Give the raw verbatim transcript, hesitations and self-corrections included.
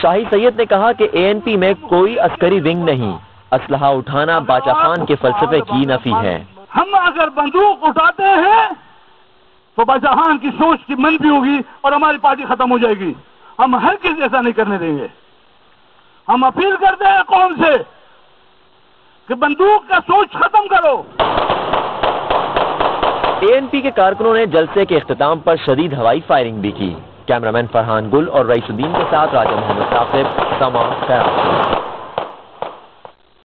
शाही सैयद ने कहा कि ए एन पी में कोई अस्करी विंग नहीं, असलहा उठाना बाचा खान के फलसफे की नफी है। हम अगर बंदूक उठाते हैं तो बाचा खान की सोच की मनफी होगी और हमारी पार्टी खत्म हो जाएगी। हम हर किसी ऐसा नहीं करने देंगे। हम अपील करते हैं कौम से कि बंदूक का सोच खत्म करो। ए एन पी के कारकुनों ने जलसे के इख्तिताम पर शदीद हवाई फायरिंग भी की। कैमरामैन फरहान गुल और रईसुद्दीन के साथ राजा मोहम्मद साकिब, समा, कराची।